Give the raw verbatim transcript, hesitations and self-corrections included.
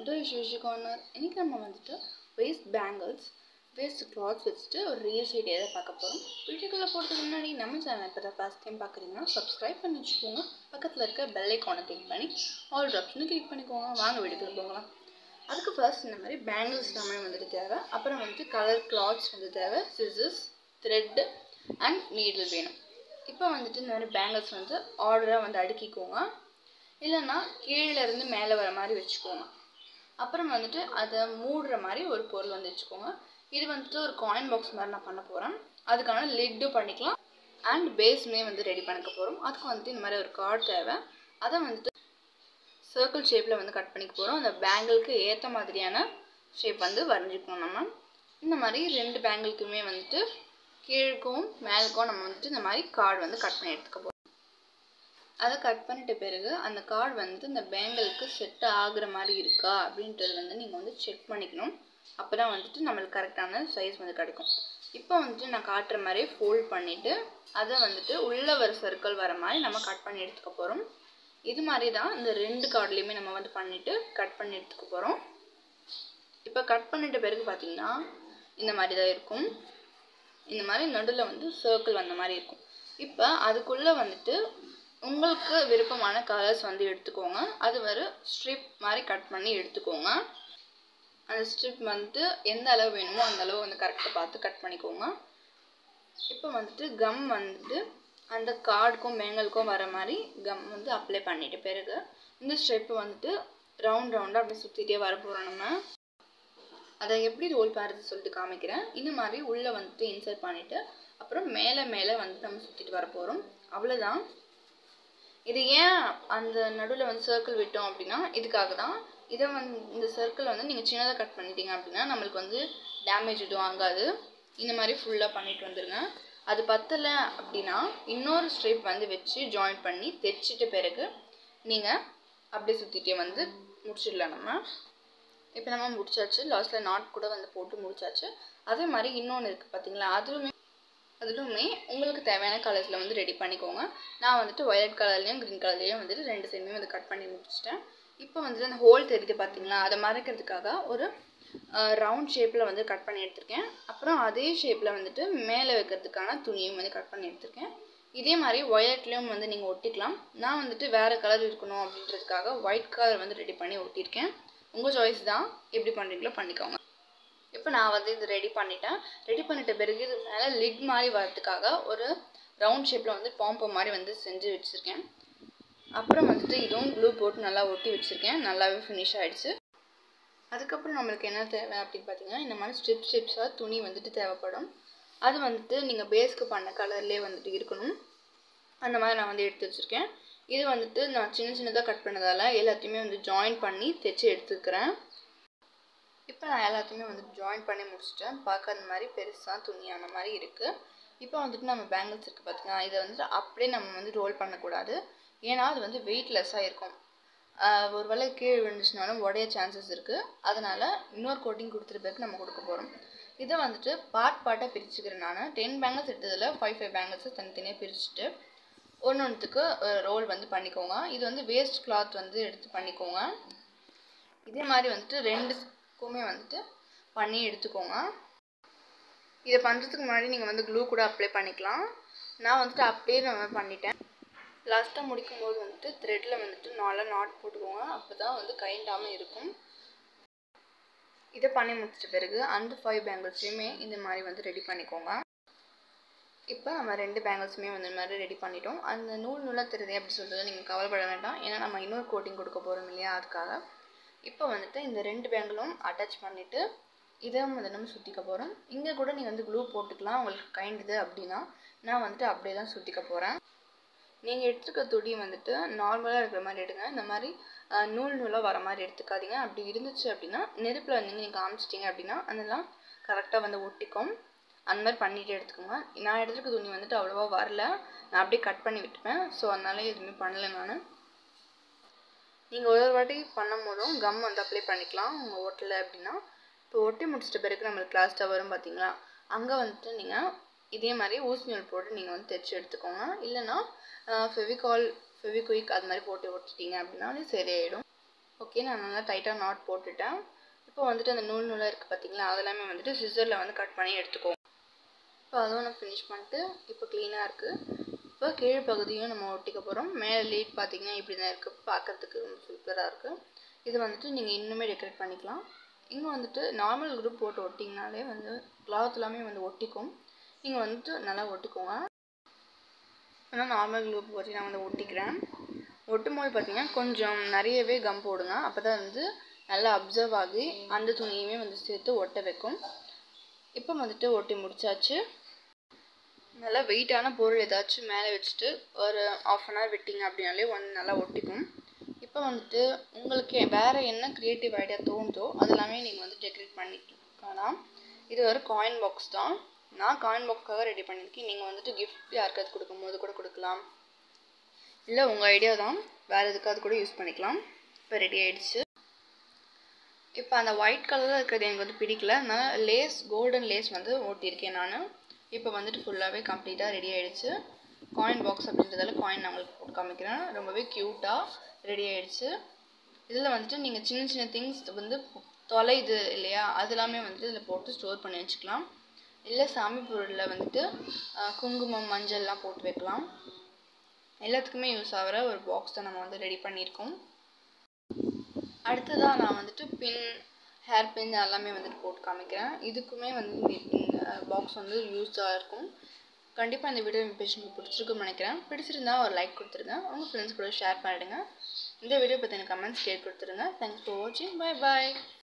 to Aishu corner. இன்னைக்கு நம்ம வந்துட்டு waist bangles, waist cloths வச்சுட்டு ஒரு real side எதை பார்க்க போறோம். வீடியோக்குள்ள போறதுக்கு முன்னாடி நம்ம சேனலை இப்போ தான் ஃபர்ஸ்ட் டைம் பார்க்குறீங்கன்னா சப்ஸ்கிரைப் பண்ணி வச்சுக்கோங்க. பக்கத்தில் இருக்க பெல் ஐக்கானை கிளிக் பண்ணி ஆல் ஆப்ஷனை கிளிக் பண்ணிக்கோங்க. வாங்க வீடியோக்குள்ள போகலாம். அதுக்கு ஃபர்ஸ்ட் இந்த மாதிரி பேங்கிள்ஸ் எல்லாமே வந்துட்டு தேவை. அப்புறம் வந்துட்டு கலர் கிளாத்ஸ் வந்து தேவை, சிசர்ஸ், த்ரெட் அண்ட் நீடில் வேணும். இப்போ வந்துட்டு இந்த மாதிரி பேங்கிள்ஸ் வந்து ஆர்டராக வந்து அடுக்கிக்கோங்க, இல்லைன்னா கீழேருந்து மேலே வர மாதிரி வச்சுக்கோங்க. அப்புறம் வந்துட்டு அதை மூடுற மாதிரி ஒரு பொருள் வந்து வச்சுக்கோங்க. இது வந்துட்டு ஒரு காயின் பாக்ஸ் மாதிரி நான் பண்ண போகிறேன். அதுக்கான லிட்டும் பண்ணிக்கலாம் அண்ட் பேஸுமே வந்து ரெடி பண்ணிக்க போகிறோம். அதுக்கு வந்துட்டு இந்த மாதிரி ஒரு கார்டு தேவை. அதை வந்துட்டு சர்க்கிள் ஷேப்பில் வந்து கட் பண்ணிக்க போகிறோம். அந்த பேங்கிளுக்கு ஏற்ற மாதிரியான ஷேப் வந்து வரைஞ்சிக்கணும். நம்ம இந்த மாதிரி ரெண்டு பேங்கிளுக்குமே வந்துட்டு கீழுக்கும் மேலுக்கும் நம்ம வந்துட்டு இந்த மாதிரி கார்டு வந்து கட் பண்ணி எடுத்துக்க போகிறோம். அதை கட் பண்ணிட்ட பிறகு அந்த கார்டு வந்து இந்த பேங்கிளுக்கு செட் ஆகுற மாதிரி இருக்கா அப்படின்றது வந்து நீங்கள் வந்து செக் பண்ணிக்கணும். அப்போ தான் வந்துட்டு நம்மளுக்கு கரெக்டான சைஸ் வந்து கிடைக்கும். இப்போ வந்துட்டு நான் காட்டுற மாதிரி ஃபோல்ட் பண்ணிவிட்டு அதை வந்துட்டு உள்ளே வர சர்க்கிள் வர மாதிரி நம்ம கட் பண்ணி எடுத்துக்க போகிறோம். இது மாதிரி தான் இந்த ரெண்டு கார்ட்லேயுமே நம்ம வந்து பண்ணிவிட்டு கட் பண்ணி எடுத்துக்க போகிறோம். இப்போ கட் பண்ணிட்ட பிறகு பார்த்திங்கன்னா இந்த மாதிரி தான் இருக்கும். இந்த மாதிரி நடுவில் வந்து சர்க்கிள் வந்த மாதிரி இருக்கும். இப்போ அதுக்குள்ளே வந்துட்டு உங்களுக்கு விருப்பமான கலர்ஸ் வந்து எடுத்துக்கோங்க. அது ஒரு ஸ்ட்ரிப் மாதிரி கட் பண்ணி எடுத்துக்கோங்க. அந்த ஸ்ட்ரிப் வந்துட்டு எந்த அளவு வேணுமோ அந்த அளவு வந்து கரெக்டாக பார்த்து கட் பண்ணிக்கோங்க. இப்போ வந்துட்டு கம் வந்துட்டு அந்த கார்டுக்கும் பேங்கிளுக்கும் வர மாதிரி கம் வந்து அப்ளை பண்ணிட்டு பிறகு இந்த ஸ்ட்ரிப்பு வந்துட்டு ரவுண்ட் ரவுண்டாக அப்படி சுற்றிட்டே வர போகிறோம். நம்ம அதை எப்படி ரோல் பண்ணுறது சொல்லிட்டு காமிக்கிறேன். இந்த மாதிரி உள்ளே வந்துட்டு இன்சர்ட் பண்ணிவிட்டு அப்புறம் மேலே மேலே வந்துட்டு நம்ம சுற்றிட்டு வர போகிறோம். அவ்வளோதான். இது ஏன் அந்த நடுவில் வந்து சர்க்கிள் விட்டோம் அப்படின்னா இதுக்காக தான். இதை வந்து இந்த சர்க்கிள் வந்து நீங்கள் சின்னதாக கட் பண்ணிட்டீங்க அப்படின்னா நம்மளுக்கு வந்து டேமேஜ் எதுவும் ஆகாது. இந்த மாதிரி ஃபுல்லாக பண்ணிட்டு வந்துடுங்க. அது பத்தலை அப்படின்னா இன்னொரு ஸ்ட்ரிப் வந்து வச்சு ஜாயின் பண்ணி தைச்சிட்ட பிறகு நீங்கள் அப்படியே சுற்றிட்டே வந்து முடிச்சிடலாம். நம்ம இப்போ நம்ம முடிச்சாச்சு. லாஸ்ட்டில் நாட் கூட வந்து போட்டு முடிச்சாச்சு. அதே மாதிரி இன்னொன்று இருக்குது பார்த்தீங்களா, அதுவுமே அதுவுமே உங்களுக்கு தேவையான கலர்ஸில் வந்து ரெடி பண்ணிக்கோங்க. நான் வந்துட்டு வயலட் கலர்லேயும் க்ரீன் கலர்லேயும் வந்துட்டு ரெண்டு சைடுமே வந்து கட் பண்ணி முடிச்சிட்டேன். இப்போ வந்துட்டு அந்த ஹோல் தெரியுது பார்த்தீங்களா, அதை மறைக்கிறதுக்காக ஒரு ரவுண்ட் ஷேப்பில் வந்து கட் பண்ணி எடுத்திருக்கேன். அப்புறம் அதே ஷேப்பில் வந்துட்டு மேலே வைக்கிறதுக்கான துணியும் வந்து கட் பண்ணி எடுத்திருக்கேன். இதே மாதிரி ஒயலட்லேயும் வந்து நீங்கள் ஒட்டிக்கலாம். நான் வந்துட்டு வேறு கலர் இருக்கணும் அப்படின்றதுக்காக ஒயிட் கலர் வந்து ரெடி பண்ணி ஒட்டியிருக்கேன். உங்கள் சாய்ஸ் தான், எப்படி பண்ணுறீங்களோ பண்ணிக்கோங்க. இப்போ நான் வந்து இது ரெடி பண்ணிட்டேன். ரெடி பண்ணிட்ட பிறகு இது மேலே லிட் மாதிரி வரதுக்காக ஒரு ரவுண்ட் ஷேப்பில் வந்து பாம்பம் மாதிரி வந்து செஞ்சு வச்சுருக்கேன். அப்புறம் வந்துட்டு இதுவும் க்ளூ போட்டு நல்லா ஒட்டி வச்சுருக்கேன். நல்லாவே ஃபினிஷ் ஆகிடுச்சு. அதுக்கப்புறம் நம்மளுக்கு என்ன தேவை அப்படின்னு பார்த்தீங்கன்னா இந்த மாதிரி ஸ்ட்ரிப் ஸ்ட்ரிப்ஸாக துணி வந்துட்டு தேவைப்படும். அது வந்துட்டு நீங்கள் பேஸ்க்கு பண்ண கலர்லேயே வந்துட்டு இருக்கணும். அந்த மாதிரி நான் வந்து எடுத்து வச்சுருக்கேன். இது வந்துட்டு நான் சின்ன சின்னதாக கட் பண்ணதால் எல்லாத்தையுமே வந்து ஜாயின் பண்ணி தைச்சி எடுத்துக்கிறேன். இப்போ நான் எல்லாத்தையுமே வந்துட்டு ஜாயின் பண்ணி முடிச்சிட்டேன். பார்க்க அந்த மாதிரி பெருசாக துணியான மாதிரி இருக்குது. இப்போ வந்துட்டு நம்ம பேங்கிள்ஸ் இருக்குது பார்த்தீங்கன்னா, இதை வந்துட்டு அப்படியே நம்ம வந்து ரோல் பண்ணக்கூடாது. ஏன்னா அது வந்து வெயிட்லெஸ்ஸாக இருக்கும். ஒரு வேளை கீழே விழுந்துச்சுனாலும் உடைய சான்சஸ் இருக்குது. அதனால் இன்னொரு கோட்டிங் கொடுத்துட்டு பிறகு நம்ம கொடுக்க போகிறோம். இதை வந்துட்டு பார்ட் பார்ட்டாக பிரிச்சுக்கிறேன். நான் டென் பேங்கிள்ஸ் எடுத்ததில் ஃபைவ் ஃபைவ் பேங்கிள்ஸை தனித்தனியாக பிரிச்சுட்டு ஒன்று ஒன்றுத்துக்கு ரோல் வந்து பண்ணிக்கோங்க. இது வந்து வேஸ்ட் கிளாத் வந்து எடுத்து பண்ணிக்கோங்க. இதே மாதிரி வந்துட்டு ரெண்டுக்குமே வந்துட்டு பண்ணி எடுத்துக்கோங்க. இதை பண்ணுறதுக்கு முன்னாடி நீங்கள் வந்து க்ளூ கூட அப்ளை பண்ணிக்கலாம். நான் வந்துட்டு அப்படியே நான் பண்ணிட்டேன். லாஸ்ட்டாக முடிக்கும்போது வந்துட்டு த்ரெட்டில் வந்துட்டு நாலாக நாட் போட்டுக்கோங்க. அப்போ தான் வந்து கைண்டாமல் இருக்கும். இதை பண்ணி முடிச்சிட்ட பிறகு அந்த ஃபைவ் பேங்கிள்ஸையுமே இந்த மாதிரி வந்து ரெடி பண்ணிக்கோங்க. இப்போ நம்ம ரெண்டு பேங்கிள்ஸுமே வந்து இந்த மாதிரி ரெடி பண்ணிட்டோம். அந்த நூல் நூலாக தெரியுது அப்படி சொல்கிறது நீங்கள் கவலைப்பட வேண்டாம். ஏன்னா நம்ம இன்னொரு கோட்டிங் கொடுக்க போகிறோம் இல்லையா, அதுக்காக. இப்போ வந்துட்டு இந்த ரெண்டு பேங்கிளும் அட்டாச் பண்ணிவிட்டு இதை வந்து நம்ம சுற்றிக்க போகிறோம். இங்கே கூட நீங்கள் வந்து க்ளூ போட்டுக்கலாம் உங்களுக்கு கைண்டுது அப்படின்னா. நான் வந்துட்டு அப்படியே தான் சுற்றிக்க போகிறேன். நீங்கள் எடுத்துருக்க துணி வந்துட்டு நார்மலாக இருக்கிற மாதிரி எடுங்க. இந்த மாதிரி நூல் நூலாக வர மாதிரி எடுத்துக்காதீங்க. அப்படி இருந்துச்சு அப்படின்னா நெருப்பில் வந்து நீங்கள் காமிச்சிட்டிங்க அப்படின்னா அதெல்லாம் கரெக்டாக வந்து ஒட்டிக்கும். அந்த மாதிரி பண்ணிட்டு எடுத்துக்கோங்க. நான் எடுத்துருக்க துணி வந்துட்டு அவ்வளோவா வரல, நான் அப்படியே கட் பண்ணி விட்டுப்பேன். ஸோ அதனால எதுவுமே பண்ணலை நான். நீங்கள் ஒரு ஒரு வாட்டி பண்ணும் போதும் கம் வந்து அப்ளை பண்ணிக்கலாம் உங்கள் ஓட்டலை அப்படின்னா. இப்போ ஒட்டி முடிச்சிட்ட பிறகு நம்மளுக்கு லாஸ்ட்டாக வரும் பார்த்தீங்களா, அங்கே வந்துட்டு நீங்கள் இதே மாதிரி ஊசி நூல் போட்டு நீங்கள் வந்து தைச்சி எடுத்துக்கோங்க. இல்லைன்னா ஃபெவிகால் ஃபெவிக்விக் அது மாதிரி போட்டு ஒட்டிட்டீங்க அப்படின்னாலே சரியாயிடும். ஓகே, நான் நல்லா டைட்டாக நாட் போட்டுட்டேன். இப்போ வந்துட்டு அந்த நூல் நூலாக இருக்குது பார்த்தீங்களா, அதெல்லாமே வந்துட்டு சிசரில் வந்து கட் பண்ணி எடுத்துக்கோங்க. இப்போ அதுவும் நான் ஃபினிஷ் பண்ணிட்டு இப்போ க்ளீனாக இருக்குது. இப்போ கீழ் பகுதியும் நம்ம ஒட்டிக்க போகிறோம். மேலே லீட் பார்த்தீங்கன்னா இப்படி தான் இருக்குது, பார்க்குறதுக்கு ரொம்ப சூப்பராக இருக்குது. இது வந்துட்டு நீங்கள் இன்னுமே டெக்கரேட் பண்ணிக்கலாம். இங்கே வந்துட்டு நார்மல் குரூப் போட்டு ஒட்டிங்கனாலே வந்து கிளாத் எல்லாமே வந்து ஒட்டிக்கும். நீங்கள் வந்துட்டு நல்லா ஒட்டிக்கோங்க. ஆனால் நார்மல் குரூப் போட்டு நான் வந்து ஒட்டிக்கிறேன். ஒட்டும் போது பார்த்தீங்கன்னா கொஞ்சம் நிறையவே கம் போடுங்க, அப்போ தான் வந்து நல்லா அப்சர்வ் ஆகி அந்த துணியுமே வந்து சேர்த்து ஒட்ட வைக்கும். இப்போ வந்துட்டு ஒட்டி முடிச்சாச்சு. நல்லா வெயிட்டான பொருள் ஏதாச்சும் மேலே வச்சுட்டு ஒரு ஆஃப் அன் ஹவர் விட்டிங்க அப்படின்னாலே வந்து நல்லா ஒட்டிக்கும். இப்போ வந்துட்டு உங்களுக்கு வேறு என்ன க்ரியேட்டிவ் ஐடியா தோணுதோ அதெல்லாமே நீங்கள் வந்து டெக்கரேட் பண்ணிக்கலாம். இது ஒரு காயின் பாக்ஸ் தான். நான் காயின் பாக்ஸ்க்காக ரெடி பண்ணியிருக்கேன். நீங்கள் வந்துட்டு கிஃப்ட் யாருக்காவது கொடுக்கும்போது கூட கொடுக்கலாம், இல்லை உங்கள் ஐடியா தான், வேறு எதுக்காவது கூட யூஸ் பண்ணிக்கலாம். இப்போ ரெடி ஆகிடுச்சு. இப்போ அந்த ஒயிட் கலரில் இருக்கிறது எனக்கு வந்து பிடிக்கல, அதனால் லேஸ் கோல்டன் லேஸ் வந்து ஓட்டியிருக்கேன் நான். இப்போ வந்துட்டு ஃபுல்லாகவே கம்ப்ளீட்டாக ரெடி ஆகிடுச்சு. காயின் பாக்ஸ் அப்படின்றதால காயின் நான் உங்களுக்கு போட்டு காமிக்கிறேன். ரொம்பவே க்யூட்டாக ரெடி ஆகிடுச்சு. இதில் வந்துட்டு நீங்கள் சின்ன சின்ன திங்ஸ் வந்து தொலைது இல்லையா, அது எல்லாமே வந்துட்டு இதில் போட்டு ஸ்டோர் பண்ணி வச்சுக்கலாம். இல்லை சாமி பொருளில் வந்துட்டு குங்குமம் மஞ்சள்லாம் போட்டு வைக்கலாம். எல்லாத்துக்குமே யூஸ் ஆகிற ஒரு பாக்ஸ் தான் நம்ம வந்து ரெடி பண்ணியிருக்கோம். அடுத்ததாக நான் வந்துட்டு பின், ஹேர் பின் எல்லாமே வந்துட்டு போட்டு காமிக்கிறேன். இதுக்குமே வந்து இந்த பாக்ஸ் வந்து யூஸாக இருக்கும். கண்டிப்பாக இந்த வீடியோ பேஜ் உங்களுக்கு பிடிச்சிருக்குன்னு நினைக்கிறேன். பிடிச்சிருந்தா ஒரு லைக் கொடுத்துருங்க, உங்கள் ஃப்ரெண்ட்ஸ் கூட ஷேர் பண்ணிவிடுங்க. இந்த வீடியோ பற்றி எனக்கு கமெண்ட்ஸ் கேட்டு கொடுத்துருங்க. தேங்க்ஸ் ஃபார் வாட்சிங். பை பாய்.